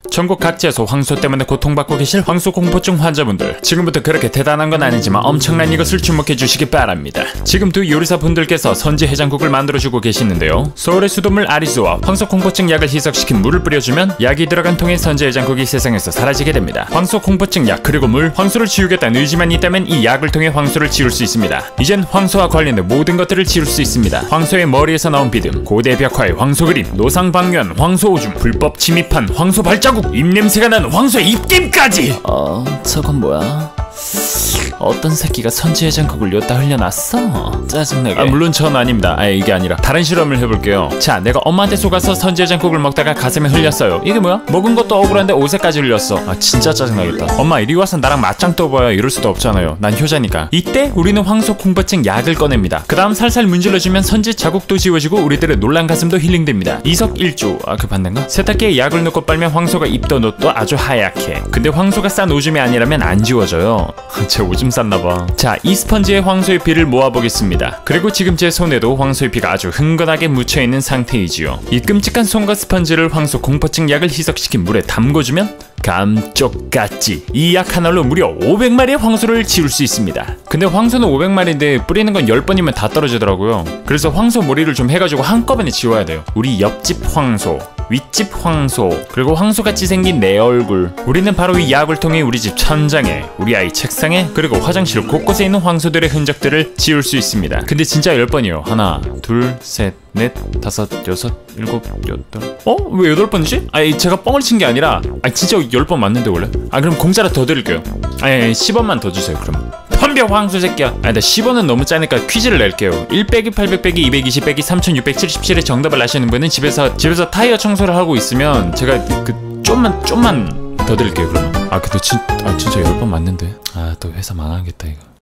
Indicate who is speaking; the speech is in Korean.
Speaker 1: 전국 각지에서 황소 때문에 고통받고 계실 황소공포증 환자분들, 지금부터 그렇게 대단한 건 아니지만 엄청난 이것을 주목해 주시기 바랍니다. 지금 두 요리사분들께서 선지 해장국을 만들어주고 계시는데요, 서울의 수돗물 아리수와 황소공포증 약을 희석시킨 물을 뿌려주면 약이 들어간 통의 선지 해장국이 세상에서 사라지게 됩니다. 황소공포증 약 그리고 물, 황소를 지우겠다는 의지만 있다면 이 약을 통해 황소를 지울 수 있습니다. 이젠 황소와 관련된 모든 것들을 지울 수 있습니다. 황소의 머리에서 나온 비듬, 고대 벽화의 황소 그림, 노상방뇨한 황소 오줌, 불법 침입한 황소 발자국, 입냄새가 나는 황소의 입김까지! 저건 뭐야? 어떤 새끼가 선지 해장국을 여기다 흘려놨어? 짜증나게. 물론 전 아닙니다. 이게 아니라 다른 실험을 해볼게요. 자, 내가 엄마한테 속아서 선지 해장국을 먹다가 가슴에 흘렸어요. 이게 뭐야? 먹은 것도 억울한데 옷에까지 흘렸어. 진짜 짜증나겠다. 엄마 이리 와서 나랑 맞짱 떠봐요. 이럴 수도 없잖아요. 난 효자니까. 이때 우리는 황소공포증 약을 꺼냅니다. 그 다음 살살 문질러주면 선지 자국도 지워지고 우리들의 놀란 가슴도 힐링됩니다. 이석일조. 그 반대인가? 세탁기에 약을 넣고 빨면 황소가 입도 놋도 아주 하얗게. 근데 황소가 싼 오줌이 아니라면 안 지워져요. 제 오줌 쌌나봐. 자, 이 스펀지에 황소의 피를 모아보겠습니다. 그리고 지금 제 손에도 황소의 피가 아주 흥건하게 묻혀있는 상태이지요. 이 끔찍한 손과 스펀지를 황소 공포증 약을 희석시킨 물에 담궈주면 감쪽같지. 이 약 하나로 무려 500마리의 황소를 지울 수 있습니다. 근데 황소는 500마리인데 뿌리는 건 10번이면 다 떨어지더라고요. 그래서 황소 머리를 좀 해가지고 한꺼번에 지워야 돼요. 우리 옆집 황소, 윗집 황소, 그리고 황소같이 생긴 내 얼굴. 우리는 바로 이 약을 통해 우리 집 천장에, 우리 아이 책상에, 그리고 화장실 곳곳에 있는 황소들의 흔적들을 지울 수 있습니다. 근데 진짜 10번이요. 하나, 둘, 셋, 넷, 다섯, 여섯, 일곱, 여덟. 왜 8번이지? 제가 뻥을 친 게 아니라 진짜 10번 맞는데 원래? 그럼 공짜로 더 드릴게요. 10원만 더 주세요. 그럼 덤벼 황소 새끼야. 나 10원은 너무 짜니까 퀴즈를 낼게요. 1 빼기 800 빼기 220 빼기 3677의 정답을 아시는 분은 집에서 타이어 청소를 하고 있으면 제가 좀만 더 드릴게요. 그러면 근데 진짜 10번 맞는데 또 회사 망하겠다 이거.